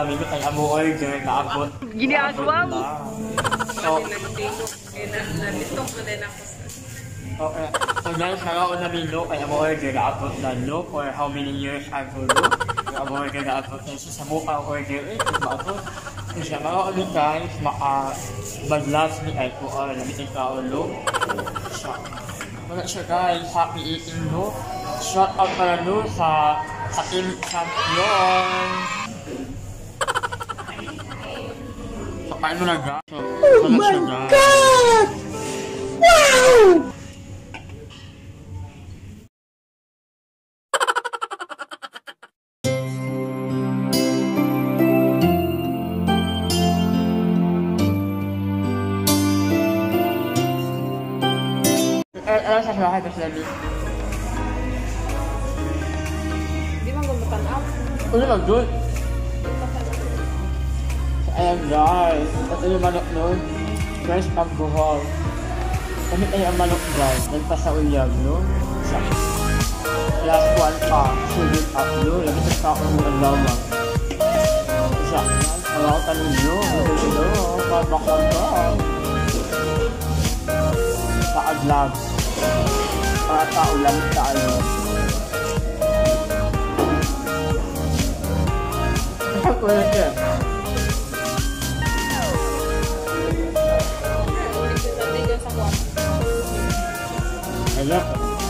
namin kay amo order naabot. Ginagawa mo. So, okay. So guys, nakaon na milo kay amo order naabot na no for how many years ago no? Kay amo order naabot na siya sa buka order maabot. Siya mga ulit guys, maka-badlas ni Aiko or namitin ka ulo. Siya. Wala siya guys, happy eating no? Shout out para no sa team champion. So, paano na guys? So, oh my God! Wow! Ano sa bahay ko sila dito? Hindi man gumatan up. Ano lang doon? So ayan guys, ito yung manok nun. Fresh alcohol. Kami tayo ang manok guys, nagpasauyag no? Isa. Last one pa, sulit up no? Lagi sa kakon mo ang lamang. Isa. Malaw tanong nyo, bakal ka. Paaglag. Para sa ulan tayo. Ang kulit yan. Ayan.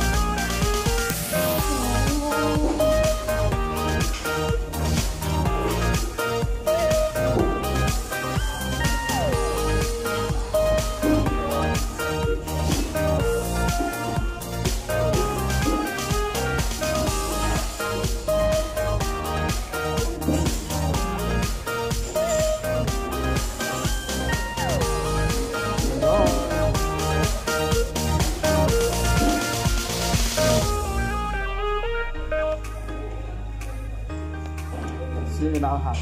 Sino na ako ha?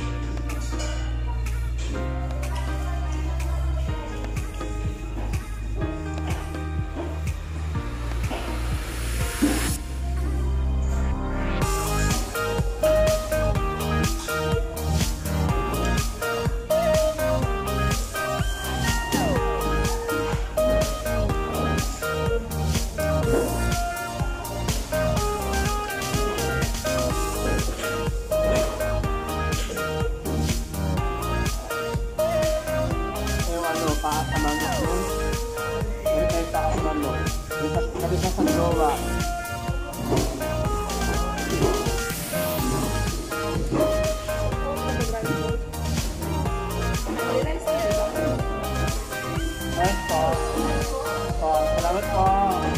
Salamat po.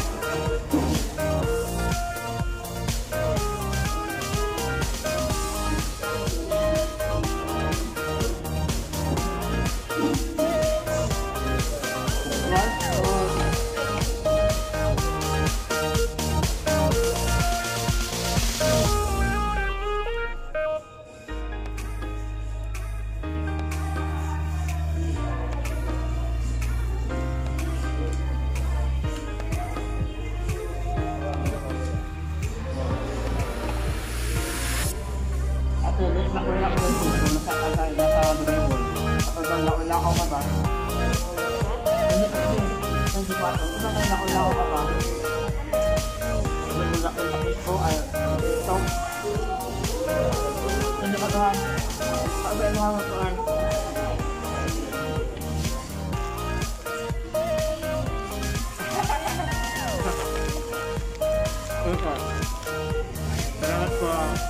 Salamat po.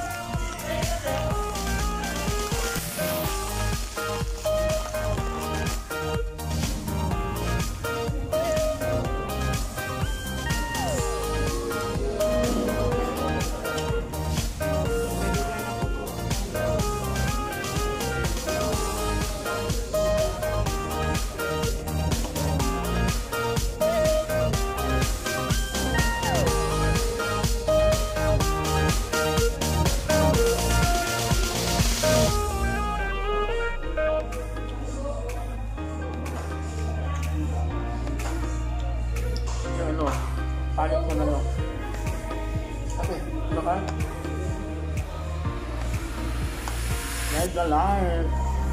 Palit ko na lang. Okay, ano ka? That's the life.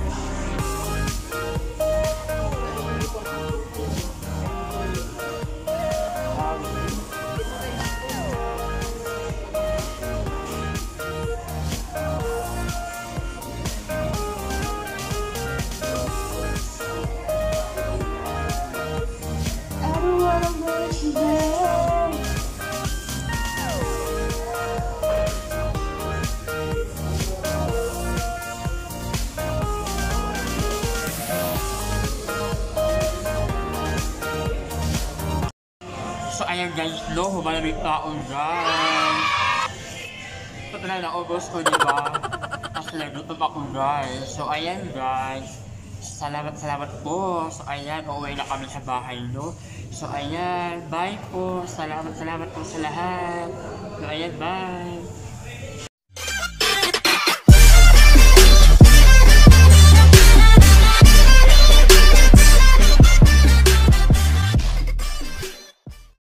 So ayan guys, no, humalamig pa ako guys. Ito na naubos ko, diba? Kasi nagutom ako guys. So ayan guys, salamat po. So ayan, uuwi na kami sa bahay, no? So ayan, bye po. Salamat po sa lahat. So ayan, bye.